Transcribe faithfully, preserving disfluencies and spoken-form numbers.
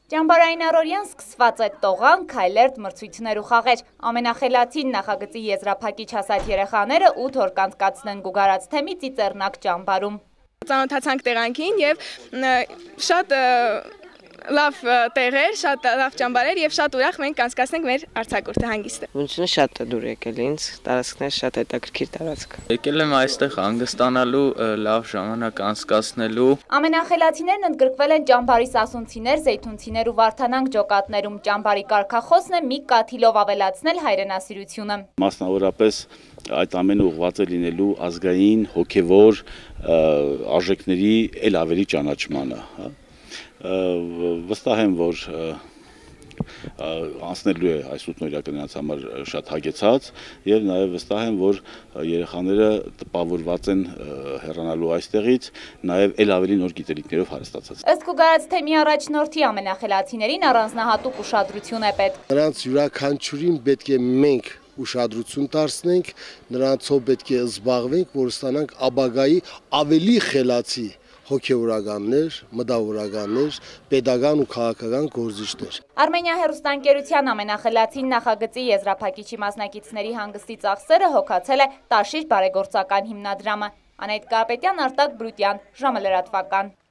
Ճամբարային առօրյան սկսված է տողան, քայլերթ, մրցույթներ ու խաղեր։ Ամենախելացին նախագծի եզրափակիչ հասած երեխաները ութ օր կանցկացնեն Գուգարաց թեմի Ծիծեռնակ ճամբարում։ Ծանոթացանք տեղանքին եւ շատ լավ տեղեր, շատ լավ ճամբարեր եւ շատ ուրախ մենք կանցկացնենք մեր արձակուրդը հանգիստը։ Ոնցնը շատ է դուր եկել ինձ, տարածքներ շատ հետաքրքիր տարածք։ Եկել եմ այստեղ հանգստանալու, լավ ժամանակ անցկացնելու։ Ամենախելացիներն ընդգրկվել են ճամբարի սասունցիներ, զեյթունցիներ ու վարդանանք ջոկատներում։ Ճամբարի կարգախոսն է մի կաթիլով ավելացնել հայրենասիրությունը։ Մասնավորապես այդ ամենը ուղղված է լինելու ազգային, հոգևոր արժեքների ել ավելի ճանաչմանը։ Վստահ եմ, որ անցնելու է այս ութ օրյակը նրանց համար շատ հագեցած եւ նաեւ վստահ եմ, որ երեխաները տպավորված են հեռանալու այստեղից, նաեւ ել ավելի նոր գիտելիքներով հարստացած։ Ըստ Գուգարաց թեմի առաջնորդի ամենախելացիներին առանձնահատուկ ուշադրություն է պետք։ Նրանց յուրաքանչյուրին պետք է մենք ուշադրություն դարձնենք, նրանցով պետք է զբաղվենք, որ ստանանք ապագայի ավելի խելացի հոգևորականներ, մտավորականներ, պետական ու քաղաքական գործիչներ։ Արմենիա հեռուստաընկերության ամենախելացին նախագծի եզրափակիչի մասնակիցների հանգստի ծախսերը հոգացել է Տաշիր բարեգործական հիմնադրամը։ Անահիտ Կարապետյան, Արտակ Բրուտյան, ժամը լրատվական։